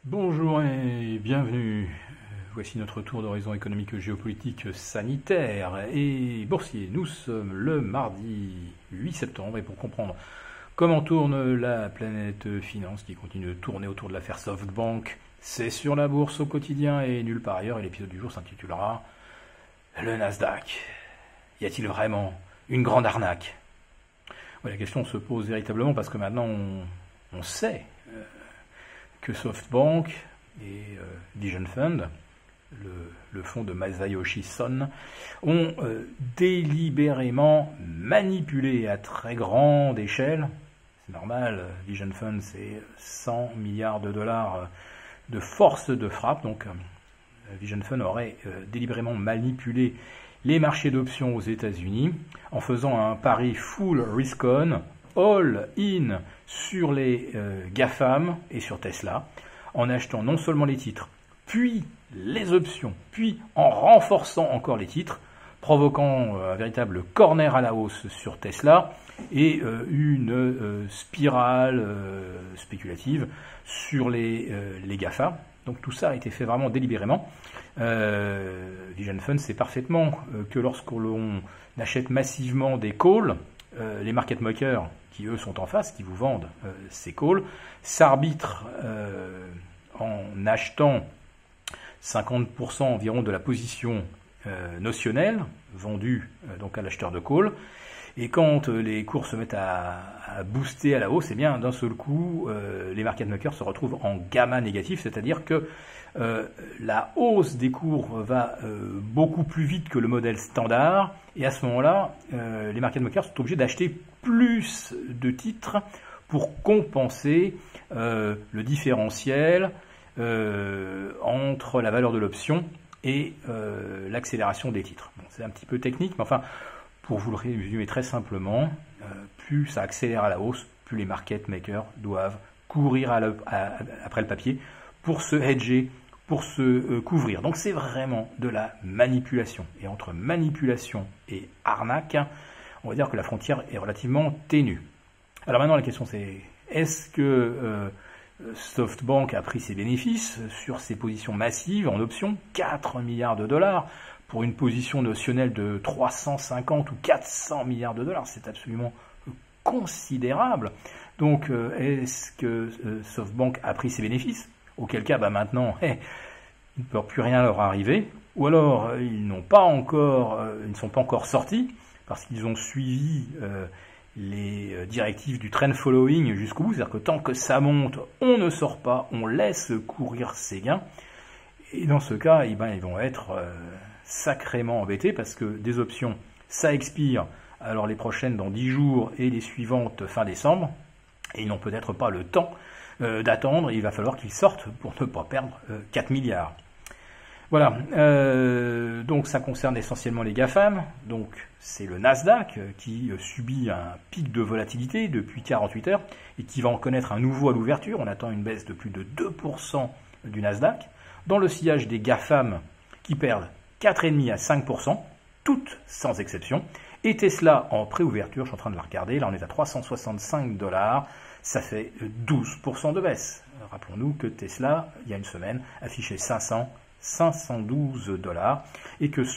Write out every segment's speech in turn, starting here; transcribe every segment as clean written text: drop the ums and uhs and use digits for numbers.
Bonjour et bienvenue. Voici notre tour d'horizon économique, géopolitique, sanitaire et boursier. Nous sommes le mardi 8 septembre et pour comprendre comment tourne la planète finance qui continue de tourner autour de l'affaire SoftBank, c'est sur la bourse au quotidien et nulle part ailleurs. Et l'épisode du jour s'intitulera Le Nasdaq. Y a-t-il vraiment une grande arnaque? La question se pose véritablement parce que maintenant on sait que SoftBank et Vision Fund, le fonds de Masayoshi Son, ont délibérément manipulé à très grande échelle. C'est normal, Vision Fund c'est 100 milliards de dollars de force de frappe, donc Vision Fund aurait délibérément manipulé les marchés d'options aux États-Unis en faisant un pari full risk-on, all-in sur les GAFAM et sur Tesla, en achetant non seulement les titres, puis les options, puis en renforçant encore les titres, provoquant un véritable corner à la hausse sur Tesla et une spirale spéculative sur les GAFA. Donc tout ça a été fait vraiment délibérément. Vision Fund sait parfaitement que lorsque l'on achète massivement des calls, les market makers qui eux sont en face, qui vous vendent ces calls, s'arbitrent en achetant 50% environ de la position notionnelle vendue donc à l'acheteur de call. Et quand les cours se mettent à booster à la hausse, eh bien d'un seul coup, les market makers se retrouvent en gamma négatif, c'est-à-dire que la hausse des cours va beaucoup plus vite que le modèle standard, et à ce moment-là, les market makers sont obligés d'acheter plus de titres pour compenser le différentiel entre la valeur de l'option et l'accélération des titres. Bon, c'est un petit peu technique, mais enfin, pour vous le résumer très simplement, plus ça accélère à la hausse, plus les market makers doivent courir après le papier pour se hedger, pour se couvrir. Donc c'est vraiment de la manipulation. Et entre manipulation et arnaque, on va dire que la frontière est relativement ténue. Alors maintenant la question c'est, est-ce que SoftBank a pris ses bénéfices sur ses positions massives en options, 4 milliards de dollars, pour une position notionnelle de 350 ou 400 milliards de dollars, c'est absolument considérable. Donc, est-ce que SoftBank a pris ses bénéfices? Auquel cas, maintenant, il ne peut plus rien leur arriver. Ou alors, ils ne sont pas encore sortis, parce qu'ils ont suivi les directives du trend following jusqu'au bout. C'est-à-dire que tant que ça monte, on ne sort pas, on laisse courir ses gains. Et dans ce cas, ils vont être sacrément embêtés parce que des options, ça expire, alors les prochaines dans 10 jours et les suivantes fin décembre, et ils n'ont peut-être pas le temps d'attendre, il va falloir qu'ils sortent pour ne pas perdre 4 milliards. Voilà, donc ça concerne essentiellement les GAFAM, donc c'est le Nasdaq qui subit un pic de volatilité depuis 48 heures et qui va en connaître un nouveau à l'ouverture. On attend une baisse de plus de 2% du Nasdaq, dans le sillage des GAFAM qui perdent 4,5 à 5%, toutes sans exception, et Tesla en préouverture, je suis en train de la regarder, là on est à 365 $, ça fait 12% de baisse. Rappelons-nous que Tesla, il y a une semaine, affichait 512 $, et que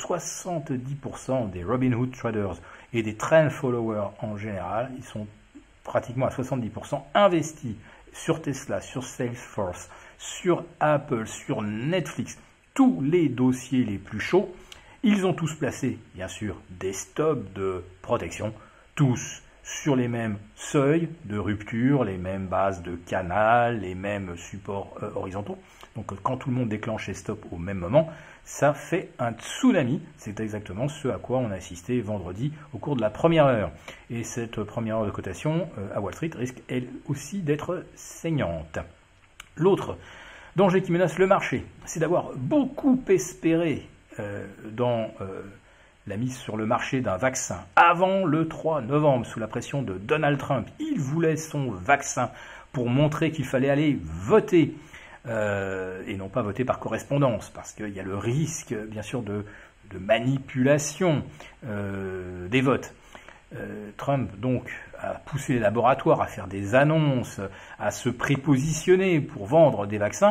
70% des Robinhood traders et des trend followers en général, ils sont pratiquement à 70% investis sur Tesla, sur Salesforce, sur Apple, sur Netflix, tous les dossiers les plus chauds. Ils ont tous placé, bien sûr, des stops de protection, tous sur les mêmes seuils de rupture, les mêmes bases de canal, les mêmes supports horizontaux. Donc quand tout le monde déclenche les stops au même moment, ça fait un tsunami. C'est exactement ce à quoi on a assisté vendredi au cours de la première heure. Et cette première heure de cotation à Wall Street risque elle aussi d'être saignante. L'autre danger qui menace le marché, c'est d'avoir beaucoup espéré dans la mise sur le marché d'un vaccin avant le 3 novembre sous la pression de Donald Trump. Il voulait son vaccin pour montrer qu'il fallait aller voter et non pas voter par correspondance, parce qu'il y a le risque bien sûr de manipulation des votes. Trump donc a poussé les laboratoires à faire des annonces, à se prépositionner pour vendre des vaccins.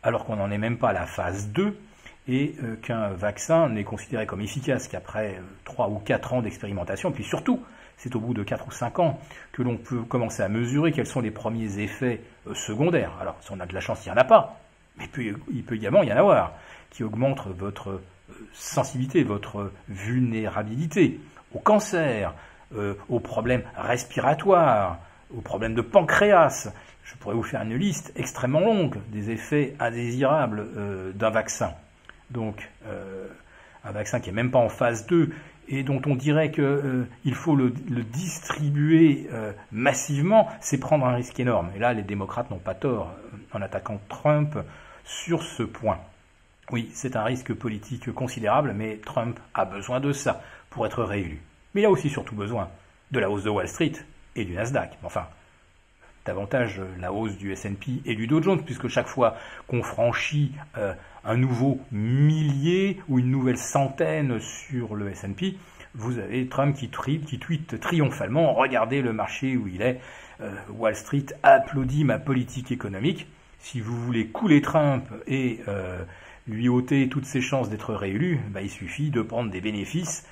alors qu'on n'en est même pas à la phase 2, et qu'un vaccin n'est considéré comme efficace qu'après 3 ou 4 ans d'expérimentation, et puis surtout, c'est au bout de 4 ou 5 ans que l'on peut commencer à mesurer quels sont les premiers effets secondaires. Alors, si on a de la chance, il n'y en a pas, mais il peut également y en avoir, qui augmentent votre sensibilité, votre vulnérabilité au cancer, aux problèmes respiratoires, aux problèmes de pancréas. Je pourrais vous faire une liste extrêmement longue des effets indésirables d'un vaccin. Donc, un vaccin qui n'est même pas en phase 2 et dont on dirait qu'il faut le distribuer massivement, c'est prendre un risque énorme. Et là, les démocrates n'ont pas tort en attaquant Trump sur ce point. Oui, c'est un risque politique considérable, mais Trump a besoin de ça pour être réélu. Mais il a aussi surtout besoin de la hausse de Wall Street et du Nasdaq. Enfin, davantage la hausse du S&P et du Dow Jones, puisque chaque fois qu'on franchit un nouveau millier ou une nouvelle centaine sur le S&P, vous avez Trump qui tweete triomphalement « Regardez le marché où il est, Wall Street applaudit ma politique économique ». Si vous voulez couler Trump et lui ôter toutes ses chances d'être réélu, il suffit de prendre des bénéfices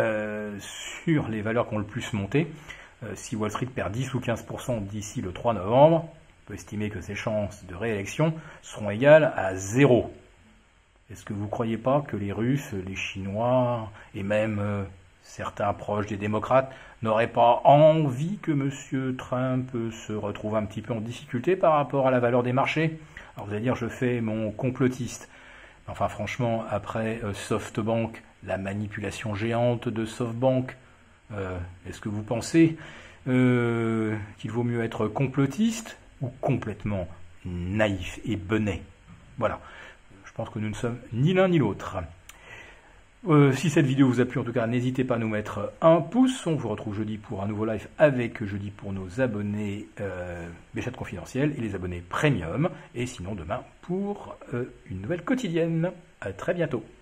sur les valeurs qui ont le plus monté. Si Wall Street perd 10 ou 15% d'ici le 3 novembre, on peut estimer que ses chances de réélection seront égales à 0. Est-ce que vous ne croyez pas que les Russes, les Chinois et même certains proches des démocrates n'auraient pas envie que M. Trump se retrouve un petit peu en difficulté par rapport à la valeur des marchés? Alors vous allez dire, je fais mon complotiste. Enfin franchement, après SoftBank, la manipulation géante de SoftBank, est-ce que vous pensez qu'il vaut mieux être complotiste ou complètement naïf et benet? Voilà, je pense que nous ne sommes ni l'un ni l'autre. Si cette vidéo vous a plu, en tout cas, n'hésitez pas à nous mettre un pouce. On vous retrouve jeudi pour un nouveau live avec jeudi pour nos abonnés Béchat confidentiels et les abonnés premium. Et sinon demain pour une nouvelle quotidienne. À très bientôt.